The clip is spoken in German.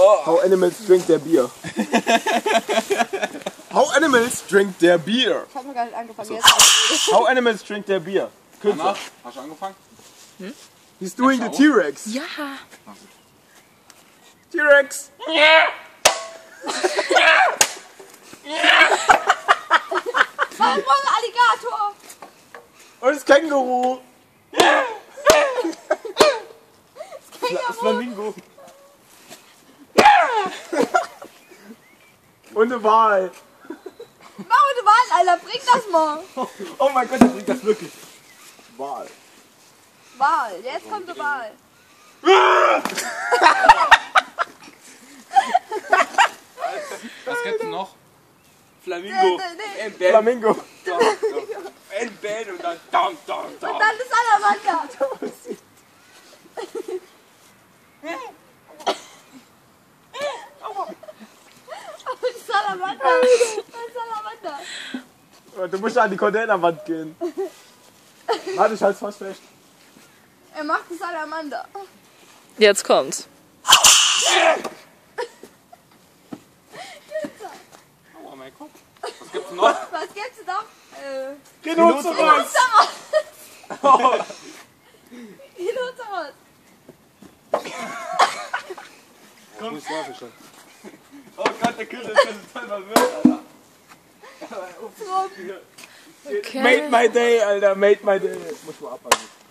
How animals drink their beer. How animals drink their beer. Ich hab noch gar nicht angefangen. So. Jetzt. How animals drink their beer. Anna, hast du angefangen? Hm? He's doing the T-Rex. Ja. T-Rex. Warum Alligator? Und das Känguru. Das Flamingo. Und eine Wal. Mach eine Wahl, Alter, bring das mal. Oh mein Gott, der bringt das wirklich. Wal. Wahl, jetzt kommt die Wahl. Was gibt's denn noch? Flamingo. Nee. Flamingo. Ein Bell und dann dam, dam, dam. Und dann ist Salamander. Salamander. Salamander. Du musst an die Containerwand gehen. Warte, ich halt's fast fest. Er macht einen Salamander. Jetzt kommt's. Oh mein Gott. Was gibt's noch? Was gibt's noch? Rhinoceros. Rhinoceros. Komm, ich warte schon. Oh Gott, der Küche ist total verwirrt, Alter. Okay. Made my day, Alter. Made my day. Muss mal abhalten.